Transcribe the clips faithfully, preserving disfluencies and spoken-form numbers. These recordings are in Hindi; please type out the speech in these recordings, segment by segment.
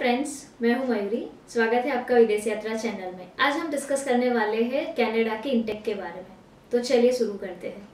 फ्रेंड्स, मैं हूं मयूरी। स्वागत है आपका विदेश यात्रा चैनल में। आज हम डिस्कस करने वाले हैं कनाडा के इंटेक के बारे में। तो चलिए शुरू करते हैं।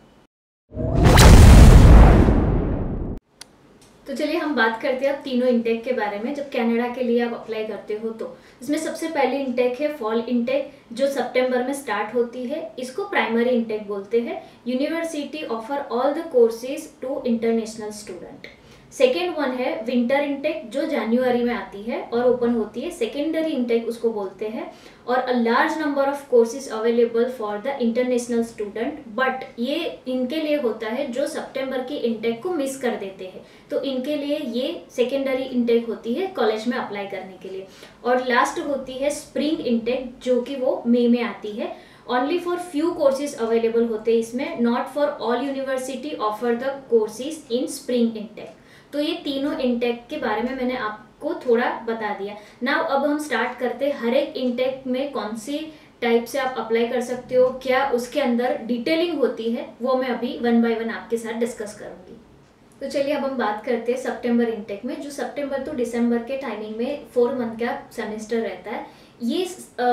तो चलिए हम बात करते हैं अब तीनों इंटेक के बारे में। जब कनाडा के लिए आप अप्लाई करते हो तो इसमें सबसे पहली इंटेक है फॉल इंटेक, जो सितंबर में स्टार्ट होती है। इसको प्राइमरी इंटेक बोलते हैं। University offer all the courses to international student. Second one है विंटर इंटेक, जो जनवरी में आती है और ओपन होती है। सेकेंडरी इंटेक उसको बोलते हैं। और a large number of courses available for the international student, but ये इनके लिए होता है जो सितंबर की इंटेक को मिस कर देते हैं, तो इनके लिए ये सेकेंडरी इंटेक होती है कॉलेज में अप्लाई करने के लिए। और लास्ट होती है स्प्रिंग इंटेक, जो कि वो मई में आती है। Only for few courses available होते हैं इसमें, not for all university offer the courses in spring intake. तो ये तीनों इंटेक के बारे में मैंने आपको थोड़ा बता दिया। नाउ अब हम स्टार्ट करते हैं हर एक इंटेक में कौन सी टाइप से आप अप्लाई कर सकते हो, क्या उसके अंदर डिटेलिंग होती है, वो मैं अभी वन बाय वन आपके साथ डिस्कस करूंगी। तो चलिए अब हम बात करते हैं सितंबर इंटेक में, जो सितंबर टू दिसंबर के टाइमिंग में फोर मंथ का सेमेस्टर रहता है। ये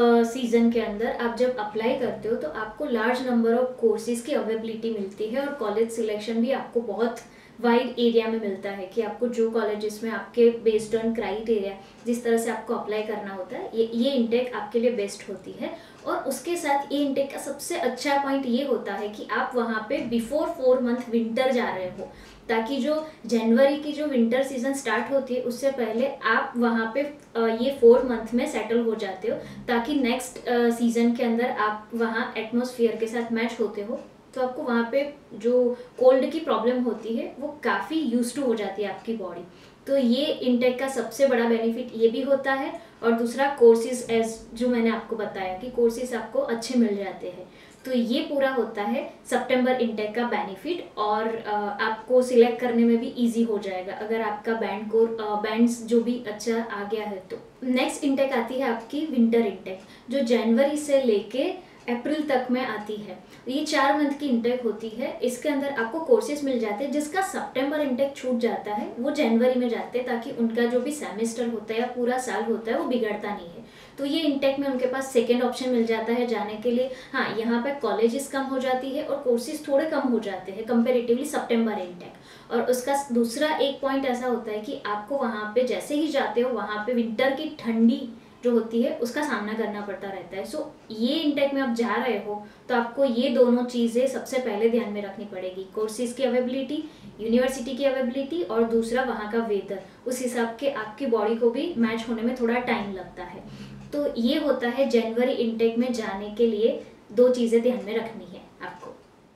सीजन के अंदर आप जब अप्लाई करते हो तो आपको लार्ज नंबर ऑफ कोर्सेज की अवेलेबिलिटी मिलती है और कॉलेज सिलेक्शन भी आपको बहुत वाइड एरिया में मिलता है कि आपको जो कॉलेजेस में आपके बेस्ड ऑन क्राइटेरिया जिस तरह से आपको अप्लाई करना होता है, ये ये इंटेक आपके लिए बेस्ट होती है। और उसके साथ ये इंटेक का सबसे अच्छा पॉइंट ये होता है कि आप वहाँ पे बिफोर फोर मंथ विंटर जा रहे हो, ताकि जो जनवरी की जो विंटर सीजन स्टार्ट होती है उससे पहले आप वहाँ पे ये फोर मंथ में सेटल हो जाते हो, ताकि नेक्स्ट सीजन के अंदर आप वहाँ एटमॉस्फेयर के साथ मैच होते हो। तो आपको वहाँ पे जो कोल्ड की प्रॉब्लम होती है वो काफ़ी यूज टू हो जाती है आपकी बॉडी। तो ये इंटेक का सबसे बड़ा बेनिफिट ये भी होता है। और दूसरा कोर्सेज, एज जो मैंने आपको बताया कि कोर्सेज आपको अच्छे मिल जाते हैं। तो ये पूरा होता है सितंबर इंटेक का बेनिफिट। और आपको सिलेक्ट करने में भी इजी हो जाएगा अगर आपका बैंड को बैंड्स जो भी अच्छा आ गया है तो। नेक्स्ट इंटेक आती है आपकी विंटर इंटेक, जो जनवरी से लेके अप्रैल तक में आती है। ये चार मंथ की इंटेक होती है। इसके अंदर आपको कोर्सेज मिल जाते हैं। जिसका सितंबर इंटेक छूट जाता है वो जनवरी में जाते हैं, ताकि उनका जो भी सेमेस्टर होता है या पूरा साल होता है वो बिगड़ता नहीं है। तो ये इंटेक में उनके पास सेकेंड ऑप्शन मिल जाता है जाने के लिए। हाँ, यहाँ पे कॉलेजेस कम हो जाती है और कोर्सेज थोड़े कम हो जाते हैं कंपेरेटिवली सितंबर इंटेक। और उसका दूसरा एक पॉइंट ऐसा होता है कि आपको वहाँ पे जैसे ही जाते हो वहाँ पे विंटर की ठंडी जो होती है उसका सामना करना पड़ता रहता है। सो ये इंटेक में आप जा रहे हो तो आपको ये दोनों चीज़ें सबसे पहले ध्यान में रखनी पड़ेगी, कोर्सेज की अवेलेबिलिटी, यूनिवर्सिटी की अवेलेबिलिटी, और दूसरा वहाँ का वेदर। उस हिसाब के आपकी बॉडी को भी मैच होने में थोड़ा टाइम लगता है। तो ये होता है जनवरी इंटेक में जाने के लिए दो चीज़ें ध्यान में रखनी है आपको।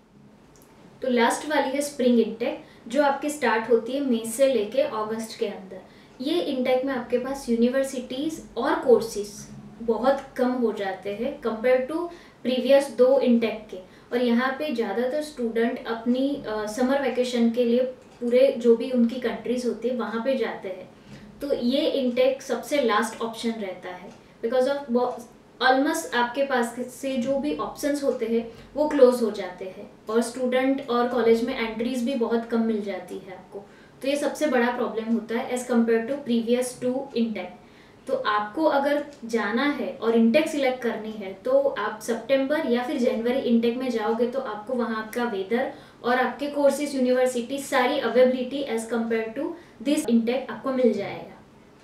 तो लास्ट वाली है स्प्रिंग इंटेक, जो आपकी स्टार्ट होती है मई से लेके अगस्त के अंदर। ये इंटेक में आपके पास यूनिवर्सिटीज़ और कोर्सेज बहुत कम हो जाते हैं कंपेयर टू प्रीवियस दो इंटेक के। और यहाँ पे ज़्यादातर स्टूडेंट अपनी समर वेकेशन के लिए पूरे जो भी उनकी कंट्रीज़ होती है वहाँ पे जाते हैं। तो ये इंटेक सबसे लास्ट ऑप्शन रहता है, बिकॉज ऑफ ऑलमोस्ट आपके पास से जो भी ऑप्शंस होते हैं वो क्लोज हो जाते हैं और स्टूडेंट और कॉलेज में एंट्रीज भी बहुत कम मिल जाती है आपको। तो ये सबसे बड़ा प्रॉब्लम होता है as compare to previous two intake. तो आपको अगर जाना है और इंटेक सिलेक्ट करनी है तो आप सितंबर या फिर जनवरी इंटेक में जाओगे तो आपको वहाँ का वेदर और आपके कोर्सेज, यूनिवर्सिटी, सारी availability as compare to this intake आपको मिल जाएगा।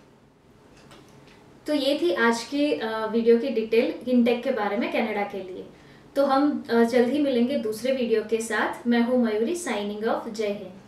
तो ये थी आज की वीडियो की डिटेल इंटेक के बारे में कनाडा के लिए। तो हम जल्द ही मिलेंगे दूसरे वीडियो के साथ। मैं हूँ मयूरी, साइनिंग ऑफ। जय हिंद।